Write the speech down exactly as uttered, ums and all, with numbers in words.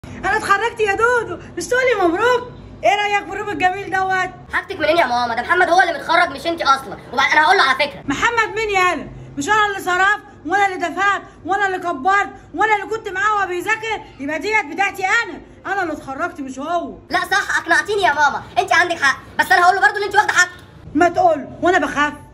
انا اتخرجت يا دودو، مش تقولي مبروك؟ ايه رايك في الروب الجميل دوت؟ حاجتك منين يا ماما؟ ده محمد هو اللي متخرج مش انت اصلا. وبعد انا هقول له على فكره. محمد مين يالا؟ مش انا اللي صرفت وانا اللي دفعت وانا اللي كبرت وانا اللي كنت معاه وهو بيذاكر؟ يبقى ديت بتاعتي انا، انا اللي اتخرجت مش هو. لا صح، اقنعتيني يا ماما، انت عندك حق، بس انا هقول له برضه ان انت واخده حق. ما تقول وانا بخاف.